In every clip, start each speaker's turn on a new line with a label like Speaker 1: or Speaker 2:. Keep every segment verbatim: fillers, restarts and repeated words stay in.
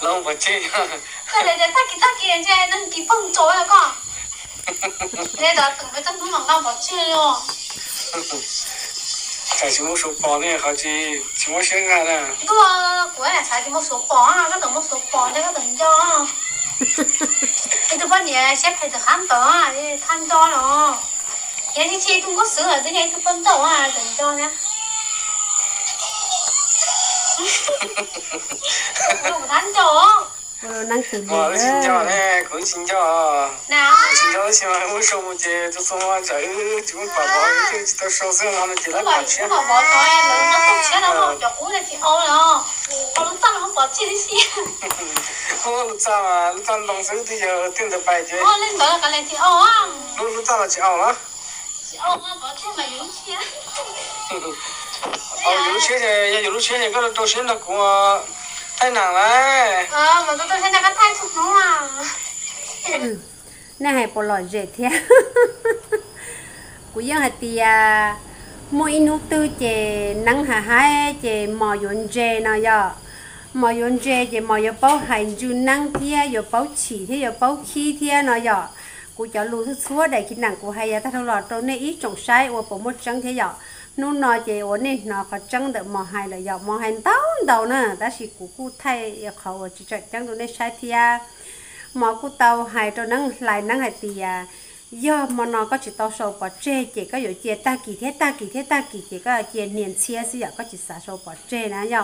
Speaker 1: không phải chơi
Speaker 2: cái này để ta kia ta kia chơi nên cái phong trối là con đây là từng cái trong nó làm bảo chơi rồi
Speaker 1: tại chỉ một số bò này họ chỉ chỉ một số ngàn à
Speaker 2: đúng rồi của này xài chỉ một số bò à cái từng một số bò đây cái từng cho cái thứ bên này xếp hay được khám tớ à than cho nó cái gì chi không có sữa ở đây cái thứ bên tàu à từng cho nhá không than cho
Speaker 3: năng thử
Speaker 1: mà nó xin cho này cũng xin cho
Speaker 2: nào
Speaker 1: xin cho xem mà muốn số một chế tôi xong mà chạy chúng bảo bảo cái tôi số xem nó chỉ là bảo chế
Speaker 2: bảo bảo cho em là nó không chế đâu cho cú này thì ô rồi còn lúc sau nó không bảo chế đi xí
Speaker 1: ô lúc sau mà lúc sau đồng sự thì giờ tiền được bài chế
Speaker 2: ô lên đó là cái này thì ô á
Speaker 1: lúc lúc sau là chỉ ô đó
Speaker 2: chỉ ô á bảo chế mà yếu chế
Speaker 1: ô yếu chế thì yếu chế thì cái tôi xem là cũng thay nặng đấy
Speaker 2: ờ mà tôi tôi thấy là cái thay thuộc nó à
Speaker 3: nè hay bỏ lòi dễ thế cú yang hạt tia mỗi nụ tư chè nắng hà hai chè mò yun chè nào giờ mò yun chè chè mò yo bao hành du nắng thia yo bao chỉ thia yo bao khí thia nào giờ cú cho lù thứ xúa để khi nắng cú hay ta thâu lọt trâu này ít trồng sai và bỏ một trắng thế giờ nụ nọ chè ổn nên nó có trắng được mò hay là giờ mò hay tao đầu nè ta chỉ cú cú thay khẩu chỉ chạy trắng đồ này sai thia mò cú tàu hay cho nắng lại nắng hay tia giờ mà nó có chỉ tao sầu bỏ tre chỉ có dụ chia ta kỳ thế ta kỳ thế ta kỳ chỉ có chia niên chia xí có chỉ xả sầu bỏ tre nè giờ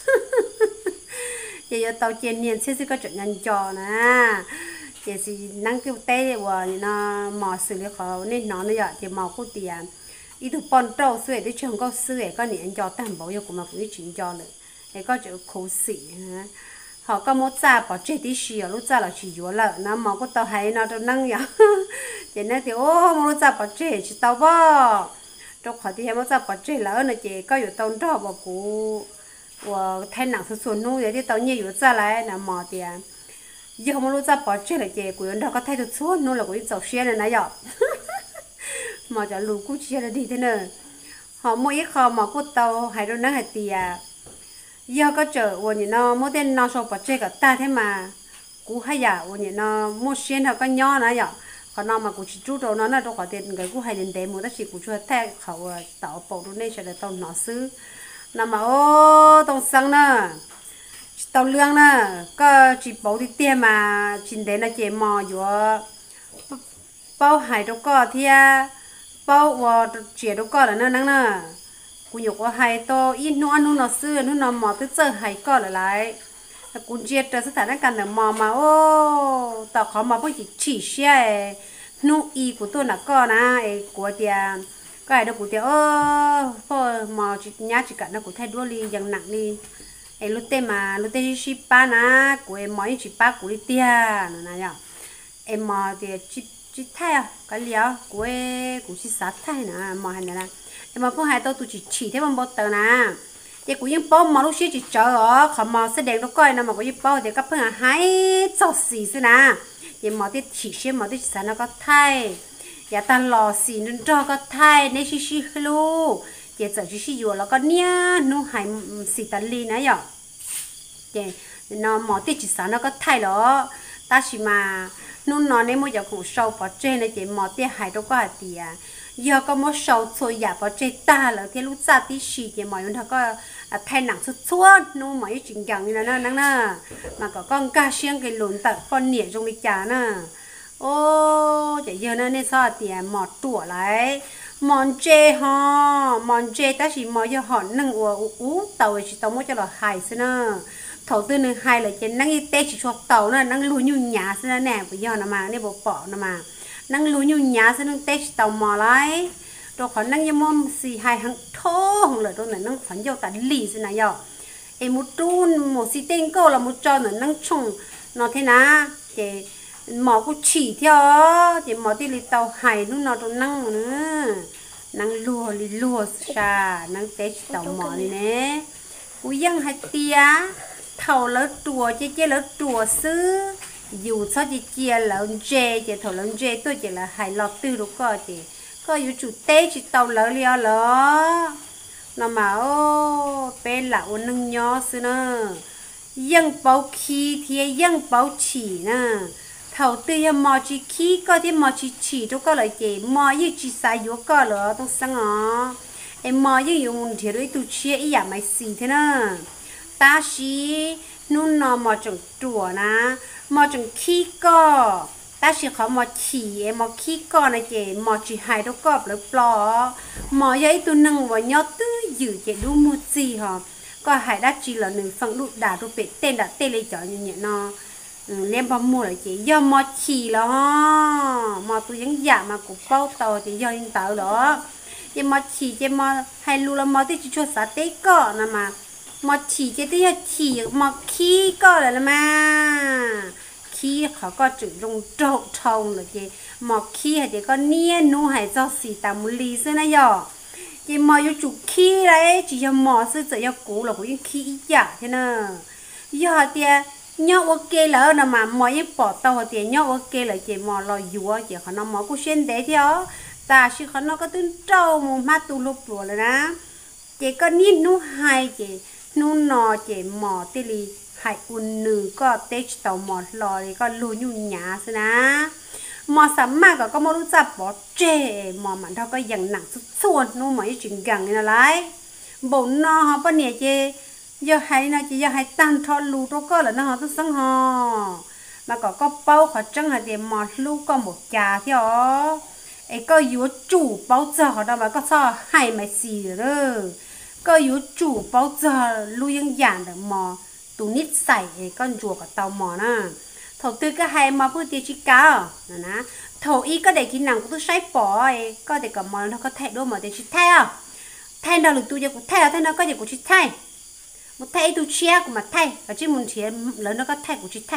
Speaker 3: chỉ giờ tao chia niên chia xí có chuyện nhân trò nè chỉ gì năng kêu tê và nó mò xử lý khó nên nó nó giờ chỉ mò cú tiền ít thứ bọn trâu xưa để trường có xưa có niên trò tạm bảo yêu của mà cũng ít chuyện trò nữa để có chữ khổ sĩ họ có một gia bỏ chết đi xìa lúc gia là chỉ vô lợ nó mà có tao hay nó đâu năng nhở vậy nên thì ô một lúc gia bỏ chết chỉ tao bỏ trong khỏi thì một gia bỏ chết lỡ nó chỉ cóอยู่tao đó bỏ cú và thay nặng số số nuôi để tao nhiều gia lại là mò tiền giờ một lúc gia bỏ chết là chỉ của nó có thay được số nuôi là của những dầu xe này nãy giờ mà cho lù cú chia là đi thế nào họ mua ít kho mà có tao hay đâu năng hay tiền giờ có chợ của những nó mua tên nó số bỏ chơi cả ta thế mà cú hay giả của những nó mua xuyên hoặc có nho nữa vậy còn nó mà cú chỉ chú đồ nó là đâu có tiền cái cú hay đến đấy mua tất chỉ cú cho thay khẩu tạo bộ đồ này sẽ là tàu nó xứ nằm mà ô tàu xăng nè tàu lương nè có chỉ bảo đi tiền mà chỉ đến là chỉ mò vừa bao hải đâu có thì bao và chỉ đâu có là nó nắng nè cú nhục có hai to ít nó ăn nó xưa nó nằm mò tới giờ hai có lại lại cú chết rồi sẽ thành cái mò mà ô tao khó mà phải chỉ chỉ xe nó y của tôi là con à của tiền cái đó của tiền ô thôi mà chỉ nhá chỉ cả nó của thay đua đi dần nặng đi ấy lúc tên mà lúc tên ship ba na của em mới chỉ ba của đi tiền này nhá em mà thì chỉ chỉ thay à cái liều của em cũng chỉ sát thay nè mà hành này mà phong hai tao tụi chỉ chỉ thế bằng bao tờ nè, thì cũng những bao mà lúc xưa chỉ chờ ở, còn mà sẽ đèn nó coi nè mà có những bao thì các phương là hai chậu xì xí nè, thì mà thì chỉ xem mà thì chỉ nó có thay, giờ ta lò xì nên cho có thay nên xí xí lu, thì giờ chỉ xí vừa là có nia nó hay xì tán ly nè giờ, thì nó mà thì chỉ nó có thay đó, ta chỉ mà nó nói nên mỗi giờ cũng sâu vào trên này thì mà thì hay đâu có hạt tiền giờ có một sầu thôi giả vào trên ta là cái lúc ra tí xì thì mọi người ta có thay nặng xuất xuất nó mọi chuyện chẳng như là nó nắng nè mà có con cá xiên cái lùn tận con nhện trong cái chả nè ô chỉ giờ nó nên sao thì mọt tủa lại mòn chê ho mòn chê ta chỉ mò cho họ nâng ủ ú tàu chỉ tàu mới cho là hài xí nè thầu tư nè hai là trên nắng y tê chỉ cho tàu nè nắng lùi như nhà xí nè bây giờ nè mà nè bộ bỏ nè mà năng lúa như nhà sẽ năng tết tàu mò lại rồi còn năng như mom xì hai hàng thô hàng lợi đâu này năng phản dâu tạt lì thế này giờ em một trun một xì tên câu là một tròn nữa năng trồng nó thế nào thì mò cũng chỉ theo thì mò thì lì tàu hải lúc nào trong năng nữa năng lúa lì lúa xa năng tết tàu mò này nè cú dân hai tia thầu lỡ chùa chế chế lỡ chùa xứ dù sao chỉ chia lợn dê chỉ thầu lợn dê tôi chỉ là hai lọt tư đâu có chỉ có dù chủ tế chỉ tàu lỡ liao lỡ nó mà ô bé lão nâng nhó xưa nè dân bảo khí thì dân bảo chỉ nè thầu tư em mò chỉ khí có thì mò chỉ chỉ đâu có lại chị mò như chỉ xài vô có lỡ tôi sang ngó em mò như dùng thì đối tụ chia ý giả mày xì thế nè ta xí nôn nò mò chẳng chùa nè mò chẳng khí có ta chỉ khó mò chỉ em mò khí có này chị mò chỉ hai đâu có lại plò mò giấy tôi nâng vào nhót tư giữ chị đu một gì hả có hai đắt chỉ là nửa phần đu đà đu bể tên đã tên lấy chọn như nhẹ nó lên bao mua lại chị do mò chỉ là mò tôi vẫn giả mà cũng bao tàu thì do những tàu đó nhưng mò chỉ chị mò hay lu là mò tôi chỉ cho xã tế có nè mà mò chỉ chị tôi chỉ mò khí có là mà khí họ có chữ rung trâu trâu là chị mò khí hay chị có nia nu hay do xì tạm một ly xưa này giờ chị mò vô chủ khí đấy chỉ cho mò xưa giờ cũ là của những khí giả thế nè giờ thì nhau ok là nè mà mò những bỏ tàu thì nhau ok là chị mò lò dúa chị họ nó mò cũng xuyên đấy theo ta chỉ họ nó có tiếng trâu một mắt tu lục rồi là ná chị có nia nu hay chị nu nò chị mò tê li hai un nữ có tết tàu mò lò thì có lùi nhu nhá xí ná mò sắm mà có có mò lúc tập bỏ trề mò mà đâu có dần nặng chút xuôn nó mới chuyện gần này lại bồn nó họ bên này chứ giờ hay nó chỉ giờ hay tan thọ lù đâu có là nó họ tôi sống họ mà có có bao họ trăng là để mò lù có một trà theo ấy có yếu chủ bao giờ họ đâu mà có sao hay mà xì rồi có yếu chủ bao giờ lù yên giản được mò tụ nít xài con rùa của tàu mò nè thầu tư cái hai mà bữa tiệc chỉ cá nè nè thầu ý có để khi nào cũng tôi sai bỏ ấy có để cả mò nó có thay đôi mà để chỉ thay à thay nào được tôiจะcũng thay thay nó có gì cũng chỉ thay một thay tôi chia cũng mà thay và chỉ muốn chia lớn nó có thay cũng chỉ thay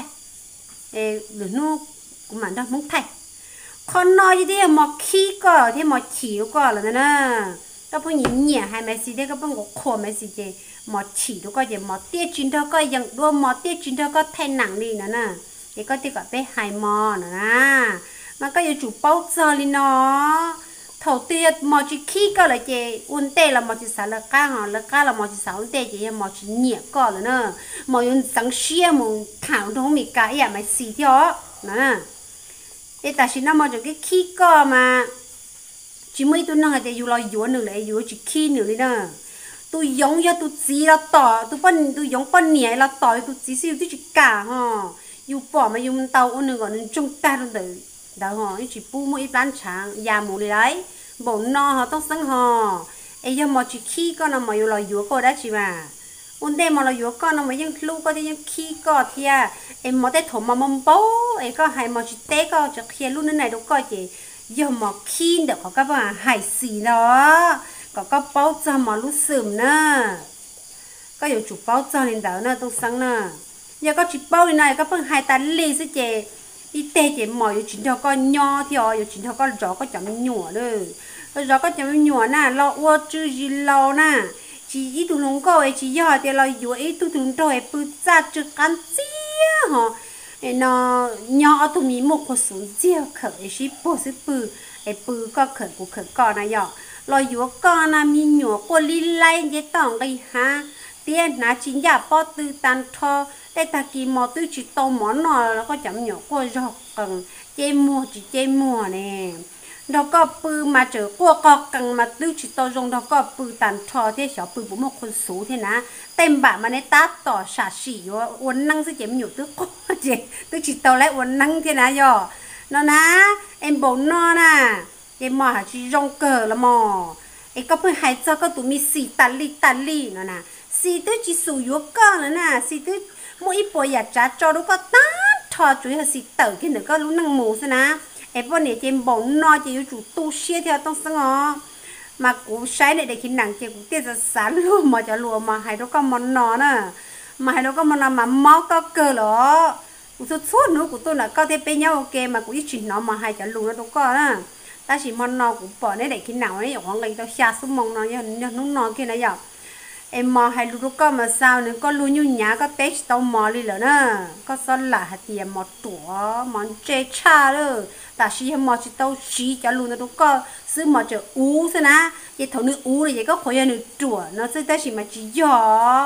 Speaker 3: ê lớn nó cũng mà đang muốn thay con nói gì đấy mà khí có thế mà chịu có là nè các bạn nhìn nhẹ hai mấy gì đấy các bạn có khổ mấy gì đấy mà chỉ đâu có gì mà tiết chín đâu có dạng đua mà tiết chín đâu có thay nặng đi nữa nè thì có tiết có bé hai mò nữa nè mà có chủ bao giờ đi nó thầu tiết mà chỉ khi có là chị uốn tê là mà chỉ xả là cá hả là cá là mà chỉ xả uốn tê chị mà chỉ nhẹ có là nè mà uốn sáng xia mà thảo đâu mi cá ya mà xì theo nè để ta chỉ nó mà chỉ cái khi có mà chỉ mấy tôi năng thì dù là dù nữa lại dù chỉ khi nữa đi nè tôi giống như tôi chỉ là tỏ tôi phân tôi giống phân nhẹ là tỏ tôi chỉ siêu tôi chỉ cả ha dù bỏ mà dùng tàu ôn nữa gọi là trung ta luôn từ đó ha chỉ pu mỗi bán sáng già mù đi đấy bổn no họต้องsáng ha ấy giờ mà chỉ khi con nào mà dù là dù có đã chỉ mà ôn đây mà là dù con nào màยังลูกก็ยังขี้ก็เทียเอ็มmàได้ถมมามั่มโป้ไอ้ก็ให้มาchỉเต้ก็จะเคลียร์รุ่นนั้นไหนดูก็จีgiờ mà khi được họ các bạn hải xì đó có có bao giờ mà lúc sớm nè có nhiều chủ bao giờ lên đó nè tôi sáng nè giờ có chỉ bao này các bạn hai ta lì sẽ chè đi tê chè mò nhiều chuyện thôi con nho thì họ nhiều chuyện thôi con gió có chấm nhựa rồi gió có chấm nhựa nè lo ô chứ gì lo nè chỉ ít tụi nó có chỉ giờ thì lo dụ ít tụi chúng tôi bự ra chứ cắn xía hả nó nhỏ tụi mình một con số chia khởi chỉ bổ sung bự ấy bự có khởi của khởi con này giờ lo dụ con là mình nhỏ qua li lai cái tòng đây ha tiền là chính giả bao tư tan thọ đây ta kỳ mò tư chỉ tàu món nọ nó có chấm nhỏ qua rau cần chơi mua chỉ chơi mua nè đó có bự mà trở qua có cần mà tư chỉ tàu dùng đó có bự tan thọ thế小bự bố một con số thế nè tem bả mà này ta tỏ xả xỉ vô uốn năng sẽ chém nhiều tư có chị tư chỉ tàu lại uốn năng thế nè giờ nó ná em bố nó nè em mò chỉ rong cờ là mò ấy có phải hay cho có tụi mi xì tàn li tàn li nữa nè xì tư chỉ sủ yếu con nữa nè xì tư mỗi bồi giả trả cho nó có tát thò chuối là xì tở cái nữa có lúc năng mù thế nè em bọn này trên bóng no chỉ chủ tu xia theo tông sang ngó mà cũng sai này để khi nàng chỉ cũng tiền ra sáng luôn mà cho lùa mà hay nó có món nó nè mà hay nó có món nào mà mó có cơ đó cũng suốt suốt nữa của tôi là có thể bên nhau ok mà cũng ít chuyện nó mà hay cho lùa nó đâu có nè ta chỉ món nó cũng bỏ đấy để khi nào ấy khoảng ngày tao xa xuống mong nó như nó nó kia này giờ em mò hay lùa có mà sao nữa có lùa như nhá có tết tao mò đi rồi nè có sao là hạt tiền mò tủa món chè cha đó ta chỉ em mò chỉ tao chỉ cho lùa nó đâu có xứ mò chờ ú thế nè vậy thầu nữ ú thì vậy có khối nữa tủa nó sẽ ta chỉ mà chỉ giò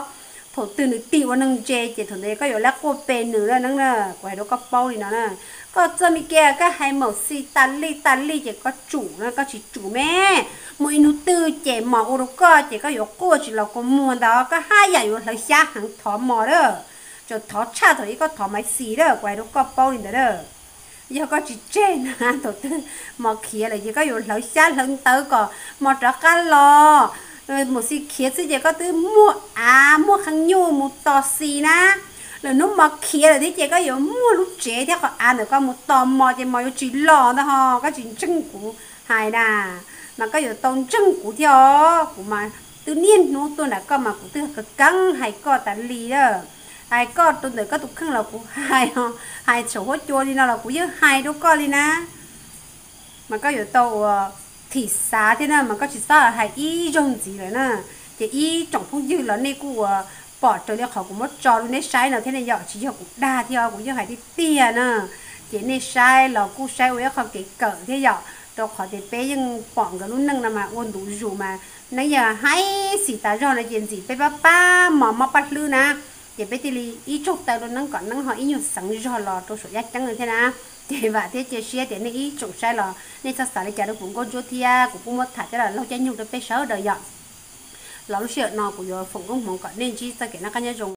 Speaker 3: thổ từ nữ tiêu nâng chê chỉ thổ đấy có yếu là cô bê nữ là nâng nè quay đó có bao thì nó nè có cho mi kia các hai màu xì tan ly tan ly chỉ có chủ nó có chỉ chủ mẹ mỗi nữ tư chỉ màu ô có chỉ có yếu cô chỉ là có mua đó có hai giải yếu là xa hàng thỏ mò đó cho thỏ cha thổ ấy có thỏ máy xì đó quay đó có bao thì đó giờ có chỉ trên ha thổ tư mà kia là chỉ có yếu là xa lần tới có mà trả cá lò một xí kia thì chỉ có từ mua à mua khăn nhu mua to xì na rồi lúc mà kia là thì chỉ có yếu mua lúc trẻ thì còn ăn được có một to mò chỉ mò chỉ lò đó ha có chỉ chân củ hài nà mà có yếu tông chân củ theo của mà tự nhiên nó tôi đã có mà cũng từ cái căng hay có tán lì đó hay có tôi được có tụ khăn là cũng hai ha hai sổ hốt chua đi nào là cũng như hai đứa con đi na mà có yếu tàu thì xá thế nào mà có chỉ sao hay y dùng gì rồi nè thì y trọng phong dư là nên của bỏ trời đi họ cũng mất cho nên sai nào thế này giờ chỉ học cũng đa theo cũng như hay đi tiền nè chỉ nên sai là cũng sai với họ cái cỡ thế giờ rồi họ thì bé nhưng bọn cái lúc nâng là mà ôn đủ dù mà nãy giờ hay xì ta rồi là chuyện gì bé ba ba mà mà bắt lư nè thì bé thì y chụp tay luôn nâng còn nâng họ y nhiều sáng rồi là tôi số giác trắng rồi thế nào thì và thế chia sẻ thì nên ý chụp sai là nên sao xài cái cũng có chỗ thia cũng cũng mất thả cho là lâu cháy nhung được bé sáu đời dọn lâu chuyện nào của giờ phụng cũng muốn còn nên chi sao cái nó cái nhau dùng